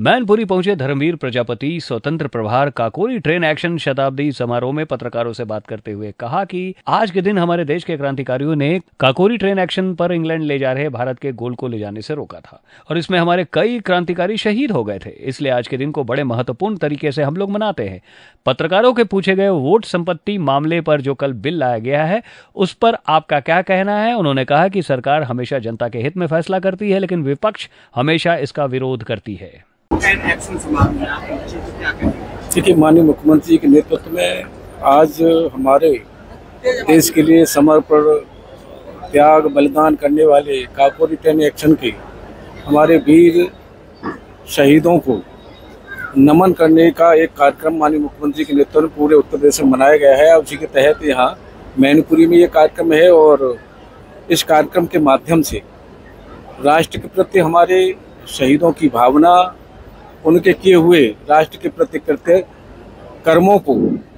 मैनपुरी पहुंचे धर्मवीर प्रजापति स्वतंत्र प्रभार काकोरी ट्रेन एक्शन शताब्दी समारोह में पत्रकारों से बात करते हुए कहा कि आज के दिन हमारे देश के क्रांतिकारियों ने काकोरी ट्रेन एक्शन पर इंग्लैंड ले जा रहे भारत के गोल्ड को ले जाने से रोका था और इसमें हमारे कई क्रांतिकारी शहीद हो गए थे। इसलिए आज के दिन को बड़े महत्वपूर्ण तरीके से हम लोग मनाते हैं। पत्रकारों के पूछे गए वोट संपत्ति मामले पर जो कल बिल लाया गया है उस पर आपका क्या कहना है। उन्होंने कहा कि सरकार हमेशा जनता के हित में फैसला करती है, लेकिन विपक्ष हमेशा इसका विरोध करती है। देखिए, माननीय मुख्यमंत्री के नेतृत्व में आज हमारे देश के लिए समर्पण त्याग बलिदान करने वाले काकोरी ट्रेन एक्शन के हमारे वीर शहीदों को नमन करने का एक कार्यक्रम माननीय मुख्यमंत्री के नेतृत्व में पूरे उत्तर प्रदेश में मनाया गया है। उसी के तहत यहाँ मैनपुरी में ये कार्यक्रम है और इस कार्यक्रम के माध्यम से राष्ट्र के प्रति हमारे शहीदों की भावना, उनके किए हुए राष्ट्र के प्रति कृत्य कर्मों को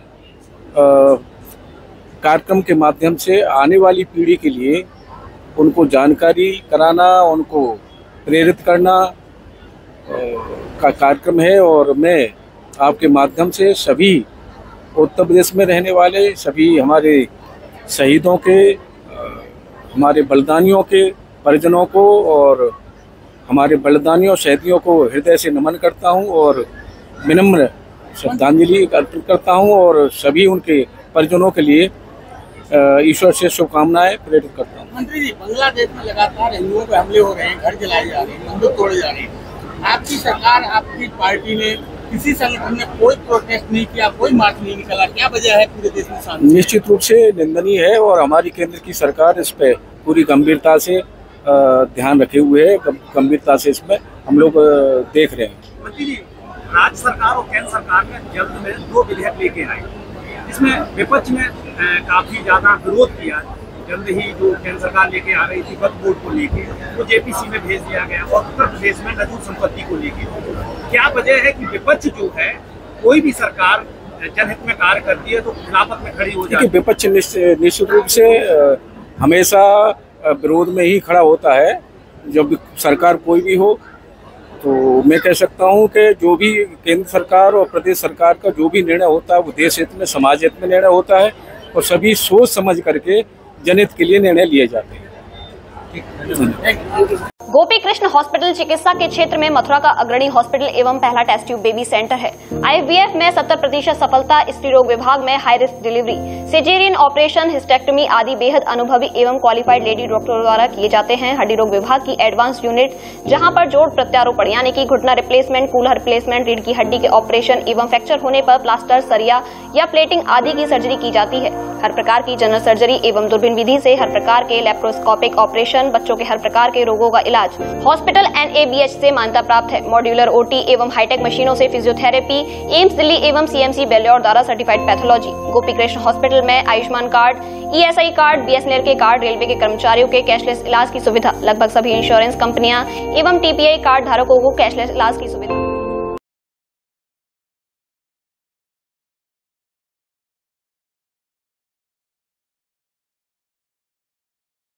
कार्यक्रम के माध्यम से आने वाली पीढ़ी के लिए उनको जानकारी कराना, उनको प्रेरित करना का कार्यक्रम है। और मैं आपके माध्यम से सभी उत्तर प्रदेश में रहने वाले सभी हमारे शहीदों के, हमारे बलिदानियों के परिजनों को और हमारे बलिदानियों शहीदियों को हृदय से नमन करता हूं और विनम्र श्रद्धांजलि अर्पित करता हूं और सभी उनके परिजनों के लिए ईश्वर से शुभकामनाएं प्रेरित करता हूं। मंत्री जी, बांग्लादेश में लगातार हिंदुओं पर हमले हो रहे हैं, घर जलाए जा रहे हैं, मंदिर तोड़े जा रहे हैं। आपकी सरकार, आपकी पार्टी ने, किसी संगठन ने कोई प्रोटेस्ट नहीं किया, कोई मार्च नहीं निकाला, क्या वजह है पूरे देश में शांति? निश्चित रूप से निंदनीय है और हमारी केंद्र की सरकार इस पे पूरी गंभीरता से ध्यान रखे हुए है, गंभीरता से इसमें हम लोग देख रहे हैं। मंत्री जी, राज्य सरकार और केंद्र सरकार ने जल्द में 2 विधेयक लेके आए, इसमें विपक्ष ने काफी ज्यादा विरोध किया। जल्द ही जो केंद्र सरकार लेके आ रही थी वक्फ बोर्ड को लेके, वो जेपीसी में भेज दिया गया और उत्तर प्रदेश में नजूर संपत्ति को लेके क्या वजह है कि विपक्ष जो है, कोई भी सरकार जनहित में कार्य करती है तो खिलाफत में खड़ी हो जाती है? विपक्ष निश्चित रूप से हमेशा विरोध में ही खड़ा होता है जब सरकार कोई भी हो। तो मैं कह सकता हूं कि जो भी केंद्र सरकार और प्रदेश सरकार का जो भी निर्णय होता है वो देश हित में, समाज हित में निर्णय होता है और सभी सोच समझ करके जनहित के लिए निर्णय लिए जाते हैं। गोपी कृष्ण हॉस्पिटल चिकित्सा के क्षेत्र में मथुरा का अग्रणी हॉस्पिटल एवं पहला टेस्ट ट्यूब बेबी सेंटर है। IVF में 70% सफलता, स्त्री रोग विभाग में high risk delivery, caesarean operation, hysterectomy आदि बेहद अनुभवी एवं क्वालिफाइड लेडी डॉक्टरों द्वारा किए जाते हैं। हड्डी रोग विभाग की एडवांस यूनिट, जहां पर जोड़ प्रत्यारोपण यानी कि घुटना रिप्लेसमेंट, कूल्हा रिप्लेसमेंट, रीढ़ की हड्डी के ऑपरेशन एवं फ्रैक्चर होने पर प्लास्टर, सरिया या प्लेटिंग आदि की सर्जरी की जाती है। हर प्रकार की जनरल सर्जरी एवं दूरबीन विधि से हर प्रकार के लेप्रोस्कोपिक ऑपरेशन, बच्चों के हर प्रकार के रोगों का इलाज। हॉस्पिटल NABH से मान्यता प्राप्त है। मॉड्यूलर OT एवं हाईटेक मशीनों से फिजियोथेरेपी, एम्स दिल्ली एवं CMC बेल्योर द्वारा certified pathology. Gopi Krishna hospital में Ayushman card, ESI card, BSNL के कार्ड, रेलवे के कर्मचारियों के कैशलेस इलाज की सुविधा। लगभग सभी इंश्योरेंस कंपनियां एवं TPI कार्ड धारकों को कैशलेस इलाज की सुविधा।